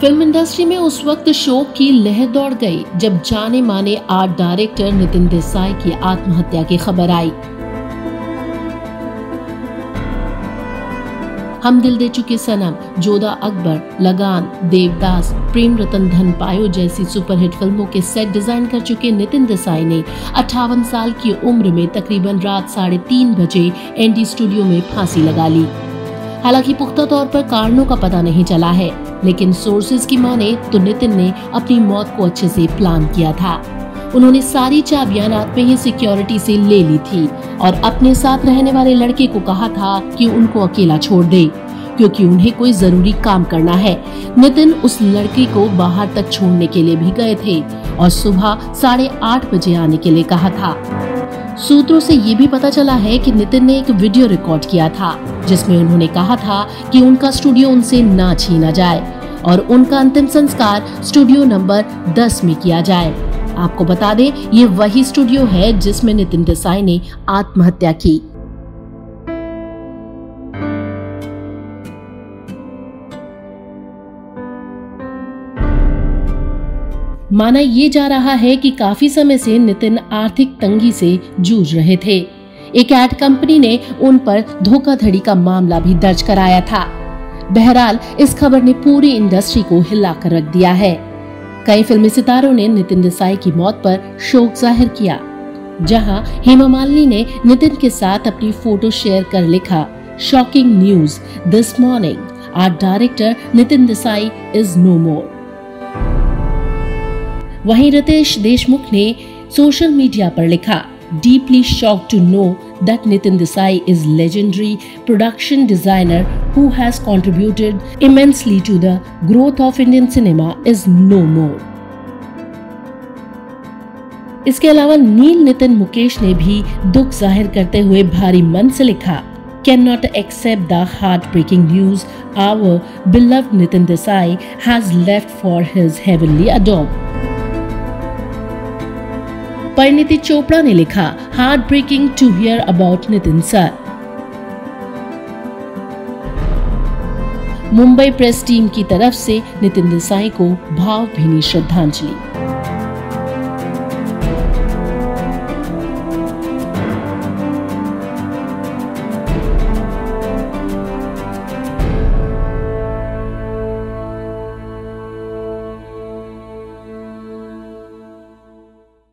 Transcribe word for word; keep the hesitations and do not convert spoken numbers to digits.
Film industry में उस वक्त शोक की लहर दौड़ गई जब जाने माने आर्ट डायरेक्टर नितिन देसाई की आत्महत्या की खबर आई। हम दिल दे चुके सनम, जोधा अकबर, लगान, देवदास, प्रेम रतन धन पायो जैसी सुपरहिट फिल्मों के सेट डिजाइन कर चुके नितिन देसाई ने अट्ठावन साल की उम्र में तकरीबन रात साढ़े तीन बजे एनडी स्टूडियो में फांसी लगा ली। हालांकि पुख्ता तौर पर कारणों का पता नहीं चला है, लेकिन सोर्सेज की माने तो नितिन ने अपनी मौत को अच्छे से प्लान किया था। उन्होंने सारी चाबियां रात में ही सिक्योरिटी से ले ली थी और अपने साथ रहने वाले लड़के को कहा था कि उनको अकेला छोड़ दे, क्योंकि उन्हें कोई जरूरी काम करना है। नितिन उस लड़के को बाहर तक छोड़ने के लिए भी गए थे और सुबह साढ़े आठ बजे आने के लिए कहा था। सूत्रों से ये भी पता चला है कि नितिन ने एक वीडियो रिकॉर्ड किया था जिसमें उन्होंने कहा था कि उनका स्टूडियो उनसे ना छीना जाए और उनका अंतिम संस्कार स्टूडियो नंबर दस में किया जाए। आपको बता दें, ये वही स्टूडियो है जिसमें नितिन देसाई ने आत्महत्या की। माना ये जा रहा है कि काफी समय से नितिन आर्थिक तंगी से जूझ रहे थे। एक एड कंपनी ने उन पर धोखाधड़ी का मामला भी दर्ज कराया था। बहरहाल इस खबर ने पूरी इंडस्ट्री को हिलाकर रख दिया है। कई फिल्मी सितारों ने नितिन देसाई की मौत पर शोक जाहिर किया। जहां हेमा मालिनी ने नितिन के साथ अपनी फोटो शेयर कर लिखा, shocking news this morning, art director Nitin Desai is no more. वहीं रितेश देशमुख ने सोशल मीडिया पर लिखा, deeply shocked to know that Nitin Desai is legendary production designer who has contributed immensely to the growth of Indian cinema is no more. इसके अलावा नील नितिन मुकेश ने भी दुख जाहिर करते हुए भारी मन से लिखा, cannot accept the heartbreaking news our beloved Nitin Desai has left for his heavenly abode. Parineeti Chopra ने लिखा, heartbreaking to hear about Nitin sir. Mumbai press team की तरफ से नितिन देसाई को भावभीनी श्रद्धांजलि।